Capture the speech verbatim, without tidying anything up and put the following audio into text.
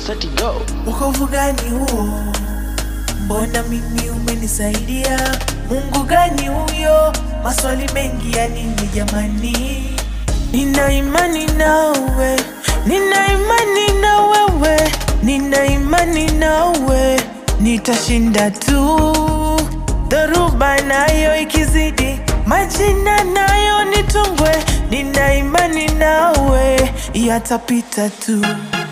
set go. Wokovu gani huo? Mbona mimi umenisaidia? Mungu gani huyo? Maswali mengi ya nini jamani? Nina imani nawe, nina imani na wewe, nina imani nawe, nitashinda tu. Dhoruba nayo ikizidi, majina nayo nitungwe, nina imani nawe, yatapita tu.